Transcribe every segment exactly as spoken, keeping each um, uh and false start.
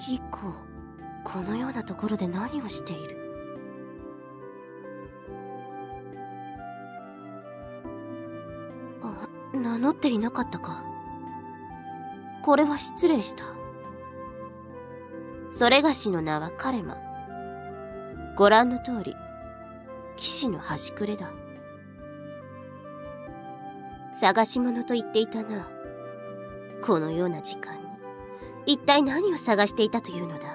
ギコ、このようなところで何をしている？あ、名乗っていなかったか。これは失礼した。それがしの名はカレマ。ご覧の通り、騎士の端くれだ。探し物と言っていたな。このような時間に一体何を探していたというのだ。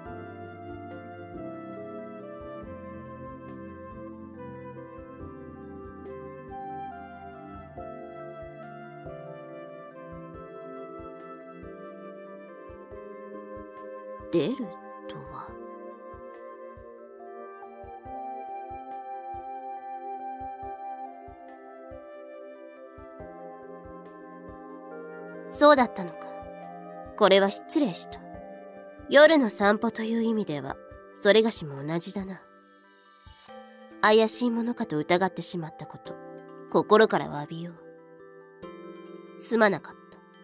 出るとは。そうだったのか。これは失礼した。夜の散歩という意味ではそれがしも同じだな。怪しいものかと疑ってしまったこと、心から詫びよう。すまなかった。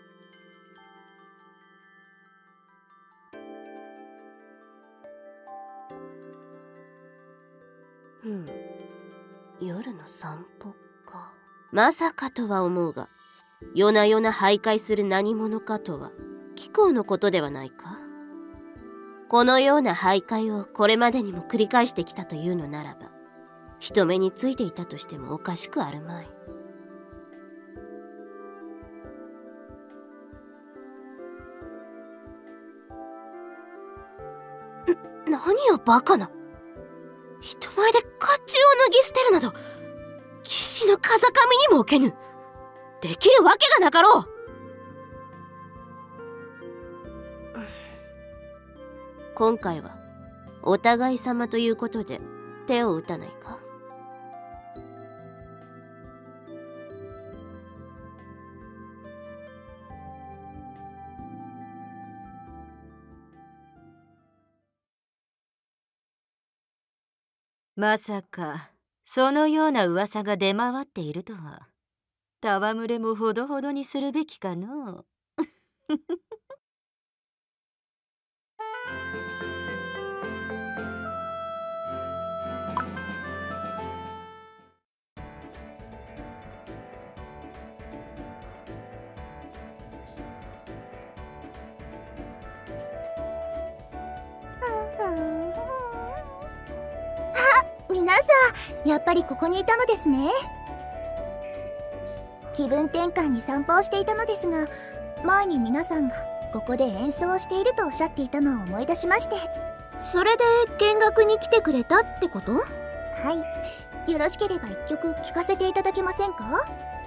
うん、夜の散歩か。まさかとは思うが、夜な夜な徘徊する何者かとは貴公のことではないか。このような徘徊をこれまでにも繰り返してきたというのならば、人目についていたとしてもおかしくあるまい。な、何よバカな。人前で甲冑を脱ぎ捨てるなど、騎士の風上にも置けぬ。できるわけがなかろう。今回はお互い様ということで手を打たないか。 まさかそのような噂が出回っているとは。戯れもほどほどにするべきかのう。 皆さん、やっぱりここにいたのですね。気分転換に散歩をしていたのですが、前に皆さんがここで演奏をしているとおっしゃっていたのを思い出しまして。 それで見学に来てくれたってこと？ はい。よろしければ一曲聴かせていただけませんか？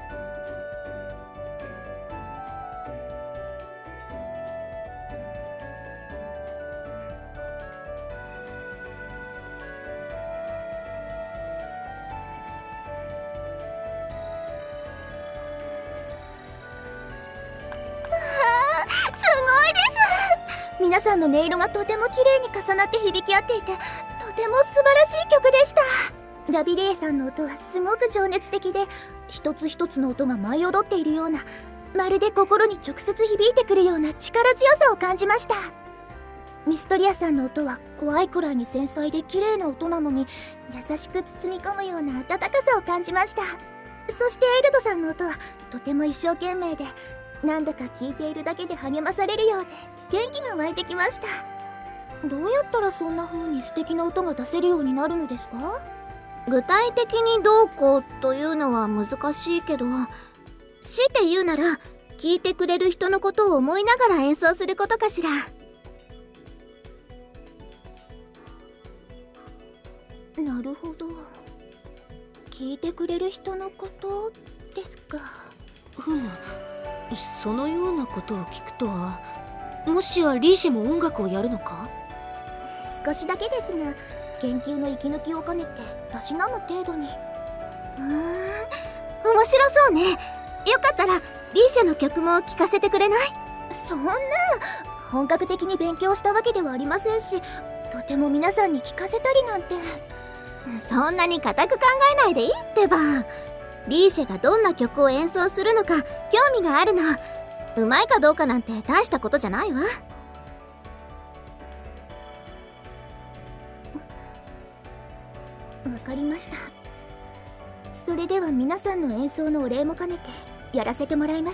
皆さんの音色がとても綺麗に重なって響き合っていて、とても素晴らしい曲でした。ラビレイさんの音はすごく情熱的で、一つ一つの音が舞い踊っているような、まるで心に直接響いてくるような力強さを感じました。ミストリアさんの音は怖いくらいに繊細で綺麗な音なのに、優しく包み込むような温かさを感じました。そしてエルドさんの音はとても一生懸命で、なんだか聴いているだけで励まされるようで元気が湧いてきました。どうやったらそんな風に素敵な音が出せるようになるのですか？ 具体的にどうこうというのは難しいけど、強いて言うなら聴いてくれる人のことを思いながら演奏することかしら。 なるほど。聞いてくれる人のことですか。 ふむ、そのようなことを聞くとは。もしやリーシェも音楽をやるのか？ 少しだけですが、研究の息抜きを兼ねてたしなむ程度に。 うーん、面白そうね。よかったらリーシェの曲も聴かせてくれない？ そんな本格的に勉強したわけではありませんし、とても皆さんに聴かせたりなんて。 そんなに固く考えないでいいってば。リーシェがどんな曲を演奏するのか興味があるの。うまいかどうかなんて大したことじゃないわ。 わかりました。それでは皆さんの演奏のお礼も兼ねてやらせてもらいます。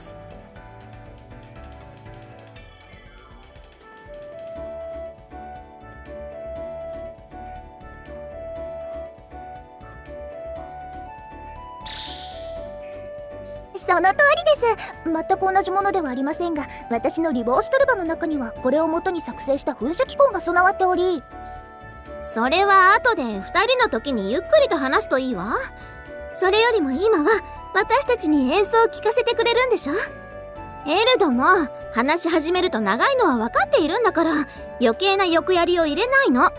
その通りです。全く同じものではありませんが、私のリボーシュトルバの中にはこれを元に作成した噴射機構が備わっており、 それは後でふたりの時にゆっくりと話すといいわ。それよりも今は私たちに演奏を聴かせてくれるんでしょ。エルドも話し始めると長いのは分かっているんだから、余計な欲やりを入れないの。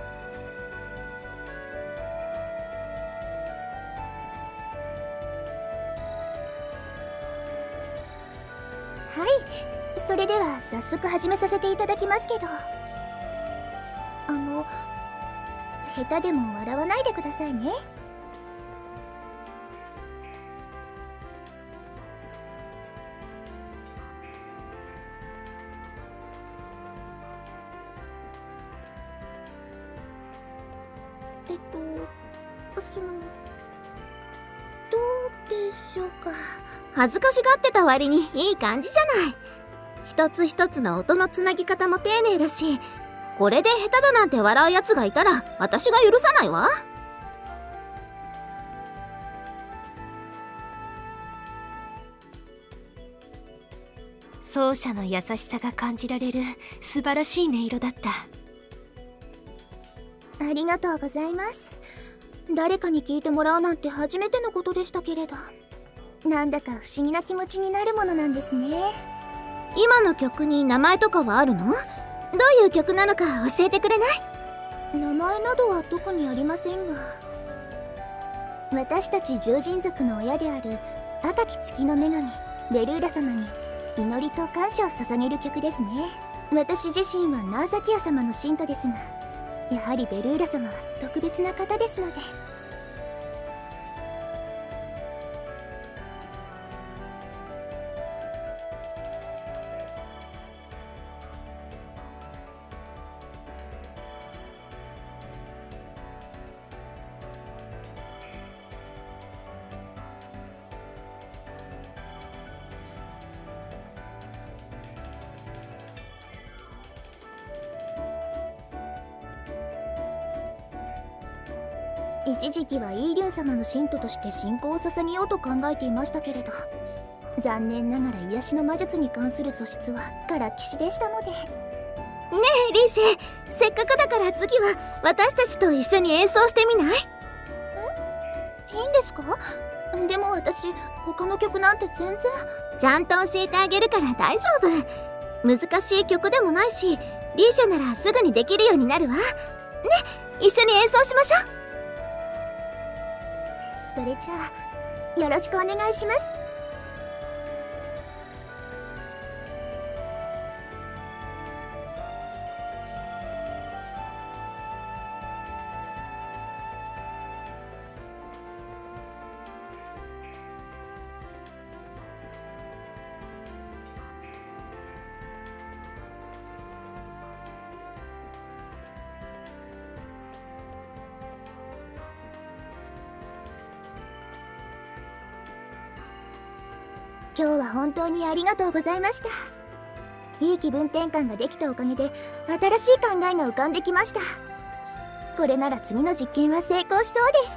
はい、それでは早速始めさせていただきますけど、あの下手でも笑わないでくださいね。えっとそのどうでしょうか。 恥ずかしがってた割にいい感じじゃない。一つ一つの音のつなぎ方も丁寧だし、これで下手だなんて笑うやつがいたら私が許さないわ。 奏者の優しさが感じられる素晴らしい音色だった。 ありがとうございます。誰かに聞いてもらうなんて初めてのことでしたけれど、なんだか不思議な気持ちになるものなんですね。 今の曲に名前とかはあるの？どういう曲なのか教えてくれない？ 名前などは特にありませんが、私たち獣人族の親である赤き月の女神ベルーラ様に祈りと感謝を捧げる曲ですね。私自身はナーサキア様の信徒ですが、やはりベルーラ様は特別な方ですので。一時期はイーリュン様の信徒として信仰を捧げようと考えていましたけれど、残念ながら癒しの魔術に関する素質はからっきしでしたので。ねえリーシェ、せっかくだから次は私たちと一緒に演奏してみない？ え、いいんですか？でも私他の曲なんて全然。 ちゃんと教えてあげるから大丈夫。難しい曲でもないし、リーシェならすぐにできるようになるわね。一緒に演奏しましょう。 それじゃあよろしくお願いします。今日は本当にありがとうございました。いい気分転換ができたおかげで新しい考えが浮かんできました。これなら次の実験は成功しそうです。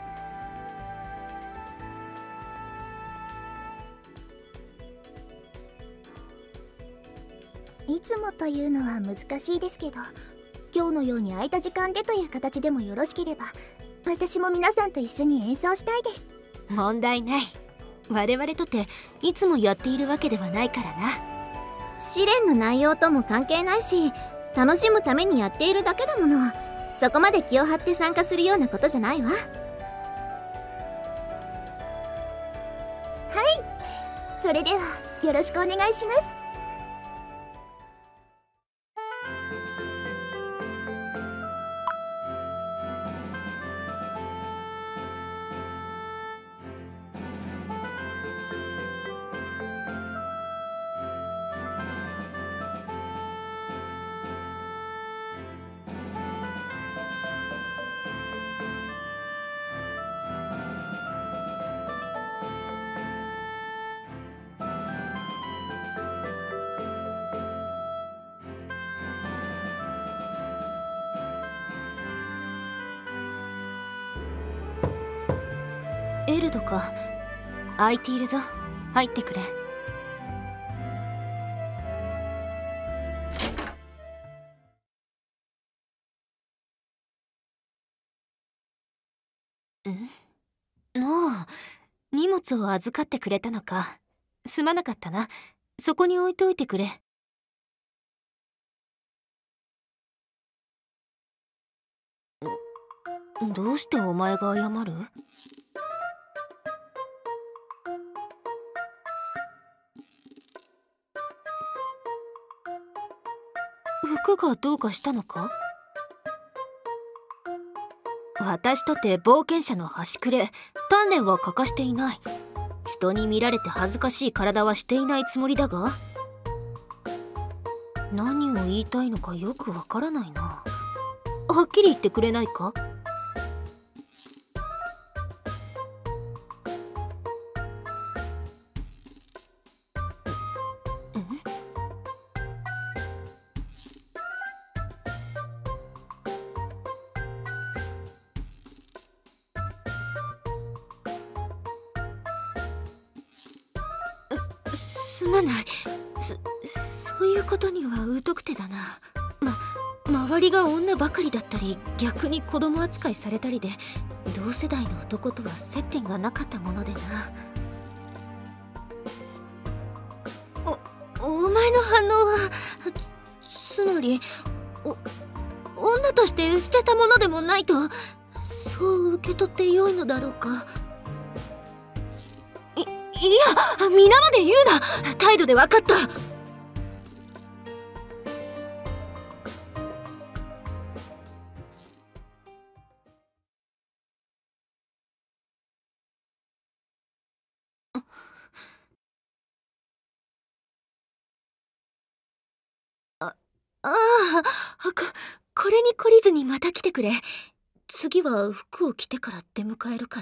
いつもというのは難しいですけど、今日のように空いた時間でという形でもよろしければ、私も皆さんと一緒に演奏したいです。 問題ない。我々とていつもやっているわけではないからな。 試練の内容とも関係ないし、楽しむためにやっているだけだもの。そこまで気を張って参加するようなことじゃないわ。はい、 それではよろしくお願いします。 ルドか。空いているぞ。入ってくれ。ん？もう荷物を預かってくれたのか。すまなかったな。そこに置いといてくれ。どうしてお前が謝る？服がどうかしたのか？私とて冒険者の端くれ、鍛錬は欠かしていない。人に見られて恥ずかしい体はしていないつもりだが、何を言いたいのかよくわからないな。はっきり言ってくれないか？すまない。そそういうことには疎くてだな。ま周りが女ばかりだったり、逆に子供扱いされたりで、同世代の男とは接点がなかったものでな。おお前の反応はつ、つまりお女として捨てたものでもないと、そう受け取ってよいのだろうか。いいや、皆まで言うな。態度で分かった。ああ、こ、これに懲りずにまた来てくれ。次は服を着てから出迎えるから。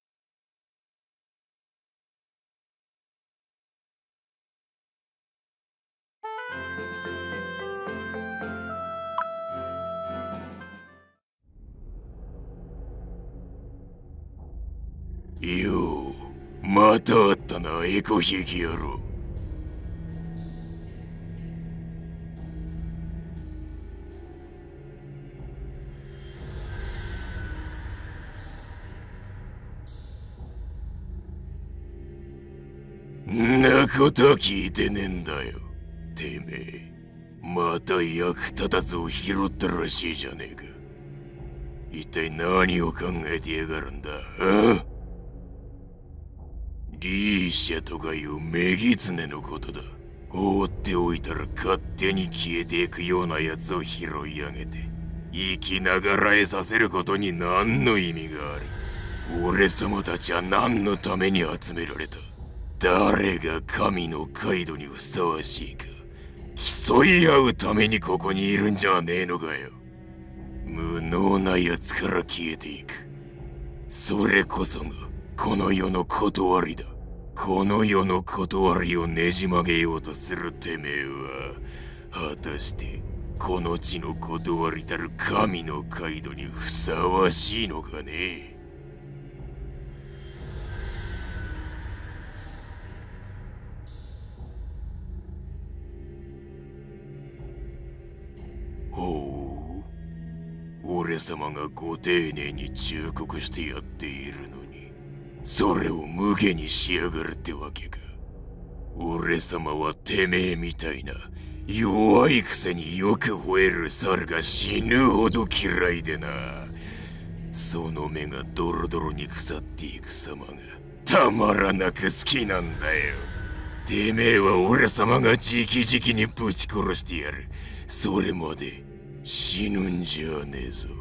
よう、また会ったな、エコひき野郎。んなことは聞いてねえんだよ。てめえ、また役立たずを拾ったらしいじゃねえか。一体何を考えてやがるんだ、あ？リーシャとかいうメギツネのことだ。放っておいたら勝手に消えていくようなやつを拾い上げて生きながらえさせることに何の意味がある？俺様たちは何のために集められた？誰が神のカイドにふさわしいか競い合うためにここにいるんじゃねえのかよ。無能なやつから消えていく。それこそがこの世の断りだ。この世の断りをねじ曲げようとするてめえは果たしてこの地の断りたる神のカイドにふさわしいのかね。ほう、俺様がご丁寧に忠告してやっているのにそれを無下にしやがるってわけか。俺様はてめえみたいな弱いくせによく吠える猿が死ぬほど嫌いでな。その目がドロドロに腐っていく様がたまらなく好きなんだよ。てめえは俺様が直々にぶち殺してやる。それまで死ぬんじゃねえぞ。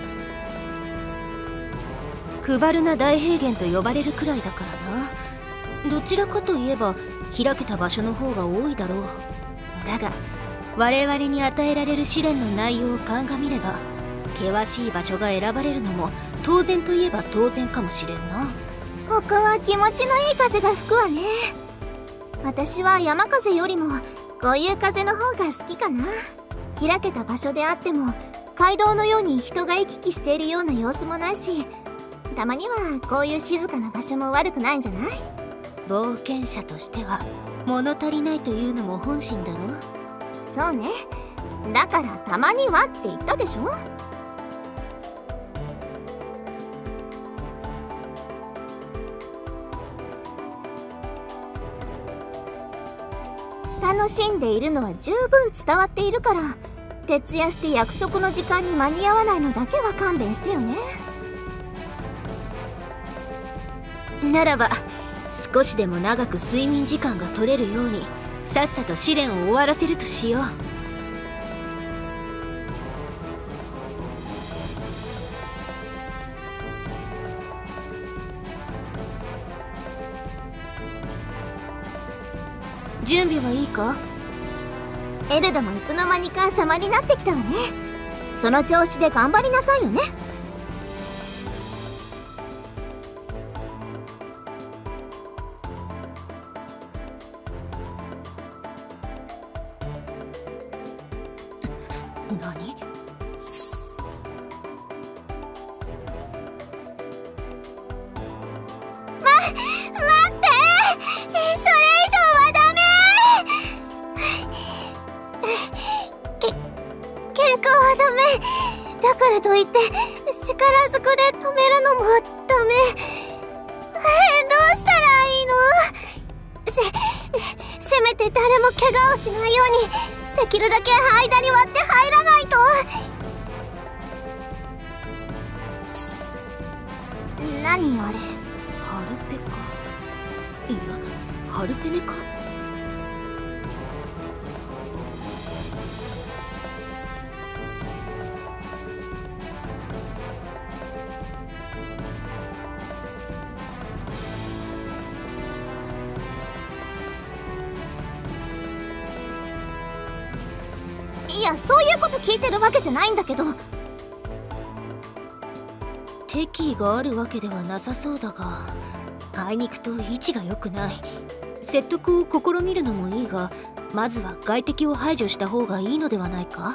クバルナ大平原と呼ばれるくらいだからな。 どちらかといえば開けた場所の方が多いだろう。だが我々に与えられる試練の内容を鑑みれば、険しい場所が選ばれるのも当然といえば当然かもしれんな。 ここは気持ちのいい風が吹くわね。私は山風よりもこういう風の方が好きかな。開けた場所であっても街道のように人が行き来しているような様子もないし、たまにはこういう静かな場所も悪くないんじゃない？ 冒険者としては物足りないというのも本心だろ。 そうね。だからたまにはって言ったでしょ。楽しんでいるのは十分伝わっているから、徹夜して約束の時間に間に合わないのだけは勘弁してよね。 ならば少しでも長く睡眠時間が取れるようにさっさと試練を終わらせるとしよう。準備はいいか？ エルドもいつの間にか様になってきたわね。その調子で頑張りなさいよね。 何？ ま、待って！それ以上はダメ！け、喧嘩はダメ。だからといって力ずくで止めるのもダメ。どうしたらいいの？せ、せめて誰も怪我をしないようにできるだけ間に割って入らないと。 何あれ？ ハルペか？いや、ハルペネか？ いや、そういうこと聞いてるわけじゃないんだけど。 敵意があるわけではなさそうだが、あいにくと位置が良くない。説得を試みるのもいいが、まずは外敵を排除した方がいいのではないか？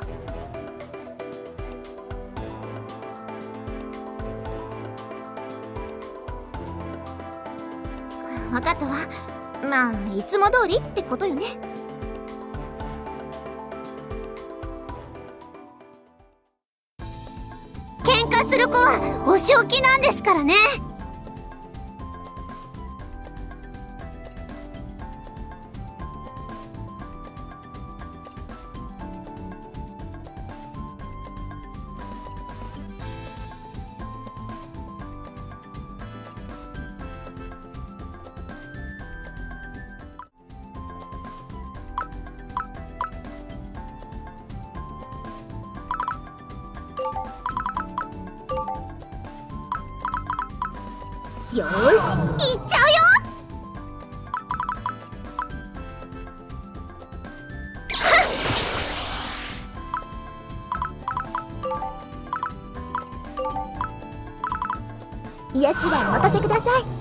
分かったわ。まあいつも通りってことよね。 喧嘩する子はお仕置きなんですからね。 よーし、行っちゃうよ。癒しはお任せください。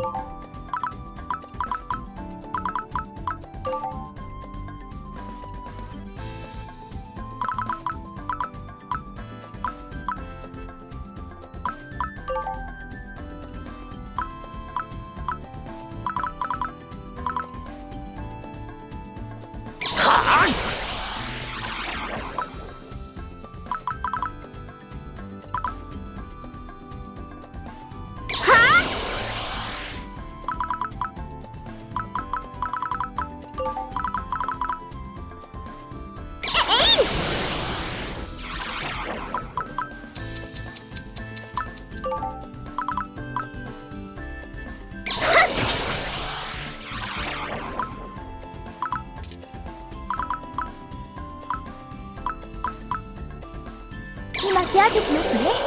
今手当てしますね。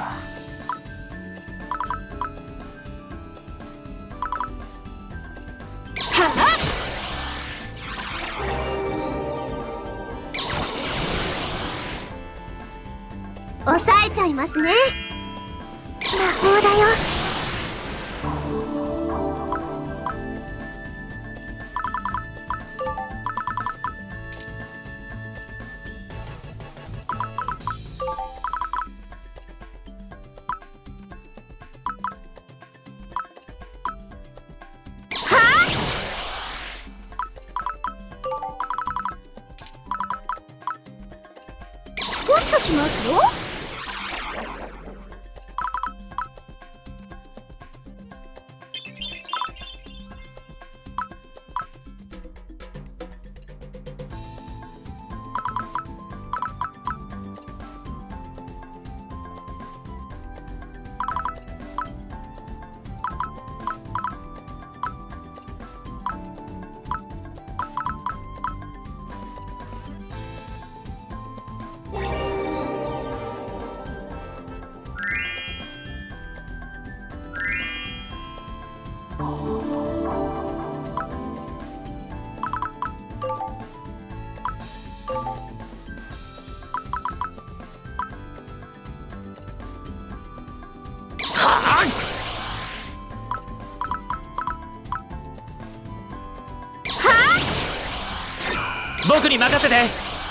抑えちゃいますね。魔法だよ。スクッとしますよ。 僕に任せて。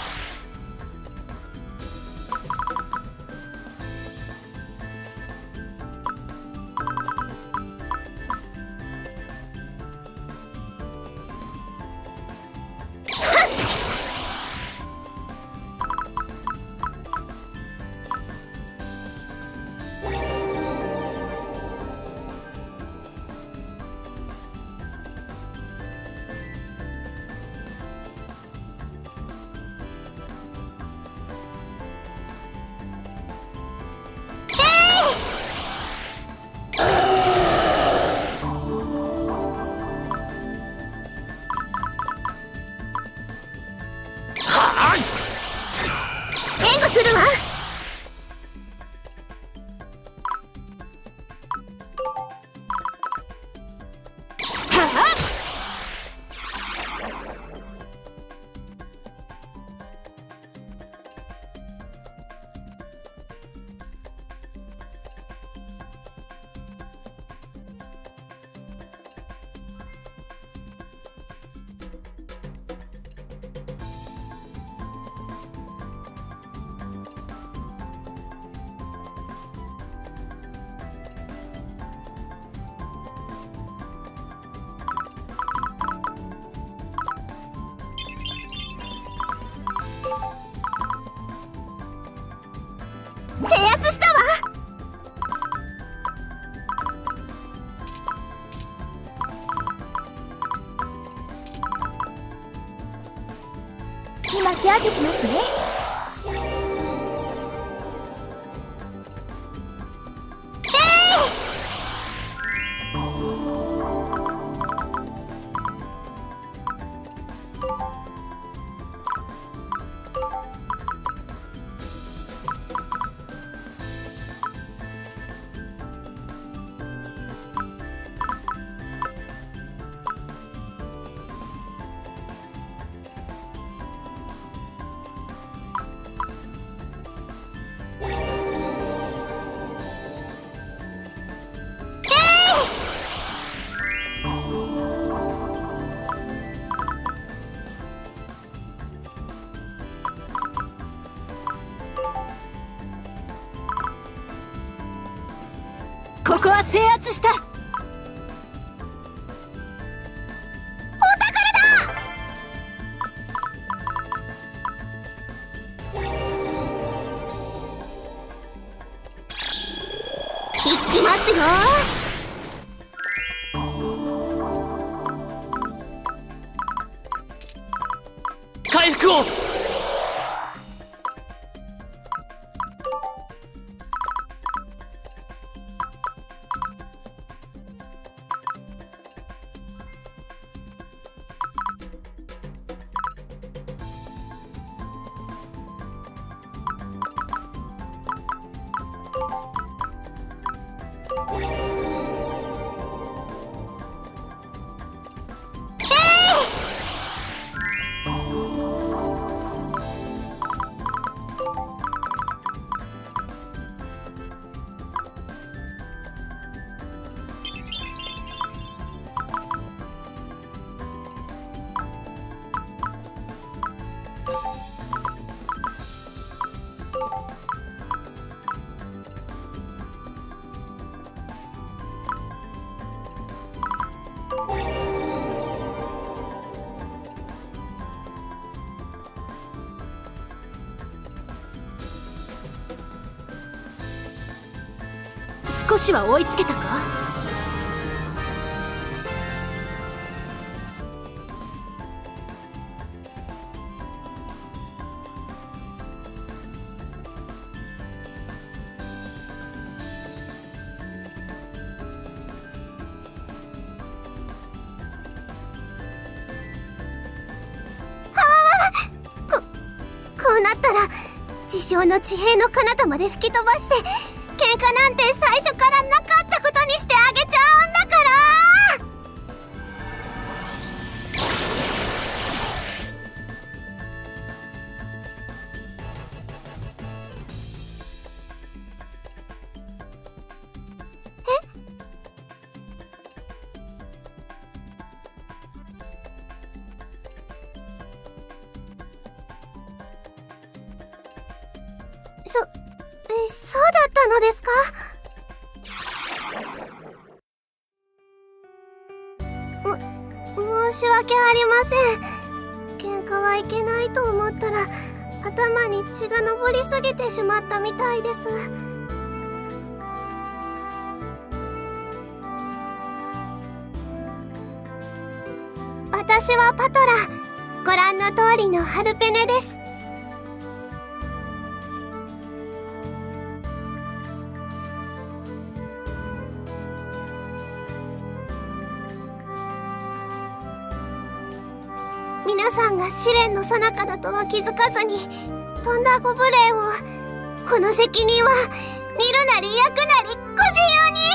援護するわ。制圧したわ。今手当てしますね。 制圧した。 いきますよ。 回復を。 少しは追いつけたか？ こうなったら自称の地平の彼方まで吹き飛ばして喧嘩なんて最初からなかったことにしてあげちゃうんだから。そ、え、そうだったのですか？も、申し訳ありません。喧嘩はいけないと思ったら頭に血が上りすぎてしまったみたいです。私はパトラ、ご覧の通りのハルペネです。皆さんが試練の最中だとは気づかずにとんだご無礼を。この責任は見るなり焼くなりご自由に。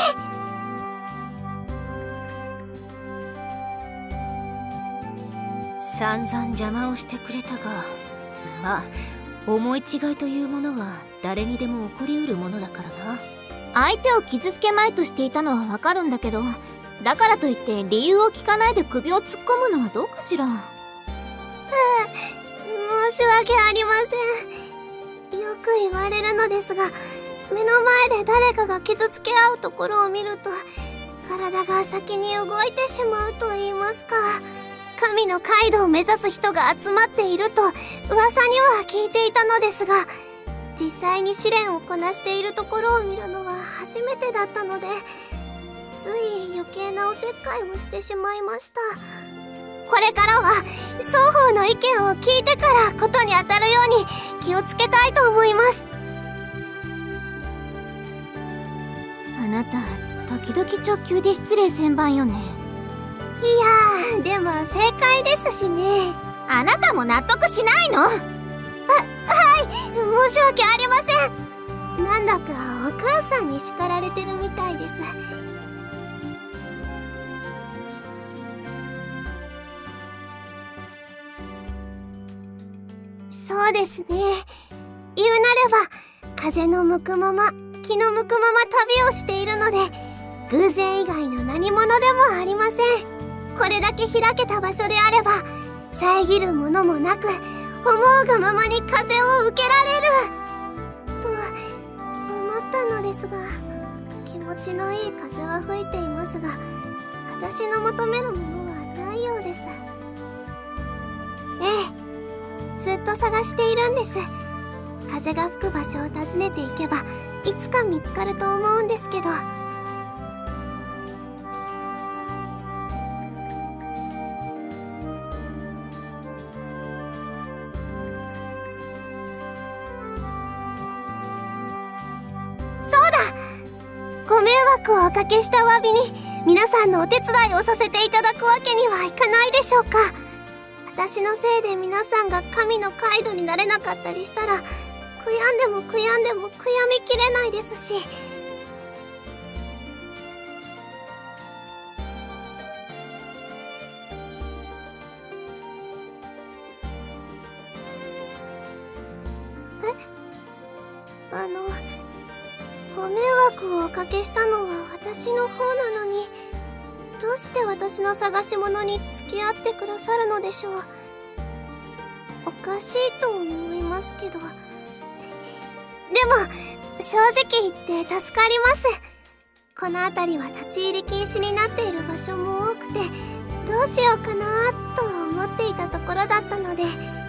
散々邪魔をしてくれたが、まあ思い違いというものは誰にでも起こりうるものだからな。相手を傷つけまいとしていたのはわかるんだけど、だからといって理由を聞かないで首を突っ込むのはどうかしら。 申し訳ありません。よく言われるのですが、目の前で誰かが傷つけ合うところを見ると体が先に動いてしまうと言いますか、神のカイドを目指す人が集まっていると噂には聞いていたのですが、実際に試練をこなしているところを見るのは初めてだったので、つい余計なおせっかいをしてしまいました。これからは双方の意見を聞いてからことに当たるように気をつけたいと思います。 あなた時々直球で失礼千万よね。 いやー、でも正解ですしね。 あなたも納得しないの？ あ、はい、申し訳ありません。なんだかお母さんに叱られてるみたいです。そうですね。言うなれば風の向くまま気の向くまま旅をしているので、偶然以外の何者でもありません。これだけ開けた場所であれば遮るものもなく、思うがままに風を受けられると思ったのですが、気持心地のいい風は吹いていますが、私の求めるものはないようです。ええ、ずっと探しているんです。風が吹く場所を訪ねていけばいつか見つかると思うんですけど。ご迷惑をおかけしたお詫びに皆さんのお手伝いをさせていただくわけにはいかないでしょうか。私のせいで皆さんが神のカイドになれなかったりしたら、悔やんでも悔やんでも悔やみきれないですし。えあのご迷惑をおかけしたのは私の方なのに、どうして私の探し物に付き合ってくださるのでしょう。おかしいと思いますけど。でも正直言って助かります。この辺りは立ち入り禁止になっている場所も多くて、どうしようかなと思っていたところだったので。